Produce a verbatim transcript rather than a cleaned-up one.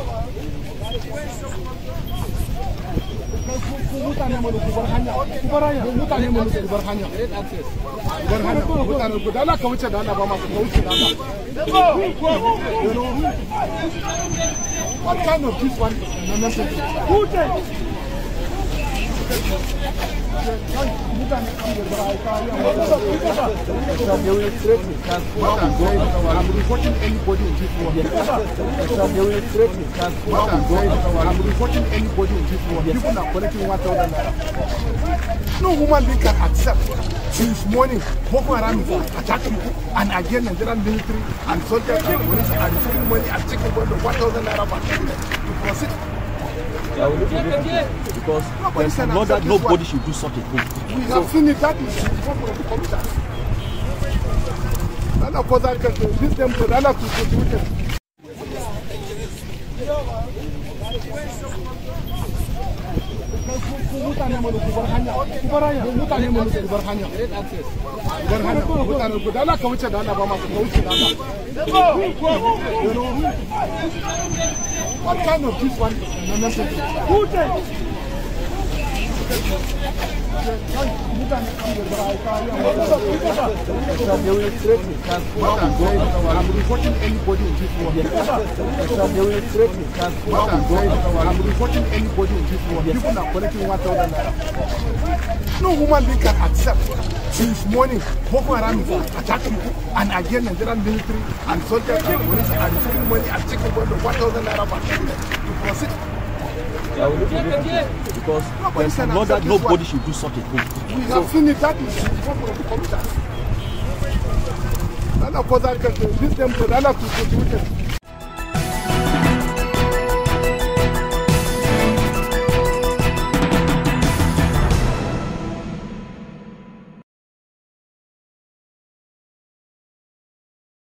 mutane mu ku bar hanya ku bar hanya mutane mu ku bar hanya bar hanya mutane ku da Allah ka wuce da Allah ba ma ka wuce da Allah you know what kind of this one message who take mutane ku bar hanya they will threaten transport and going I'm reporting anybody in this war they will threaten transport and going I'm reporting anybody in this war people are collecting one thousand naira no woman being can accept since morning Boko Haram is attacking and again Nigerian military and soldiers and police are receiving money and taking one thousand naira per person to proceed. I will look at it because there's not that nobody should do such a thing. We have seen it, that is from the computer. And of course I can this them to Allah to contribute. Mutane mu ku bar hanya ku bar hanya mutane mu ku bar hanya bar hanya mutane ku da Allah ka wuce da Allah ba ma ka wuce da Allah you know what kind of this one message who take mutane ku bar hanya they will threaten transport and going I'm reporting anybody in this war they will threaten transport and going I'm reporting anybody in this war people are collecting one thousand naira no woman being can accept since morning Boko Haram is attacking and again Nigerian military and soldiers and police are receiving money and taking one thousand naira per person to proceed. I will look at it because there's not that nobody should do such a thing. We have seen it, that is from the computer. And of course I can this them to Allah to contribute.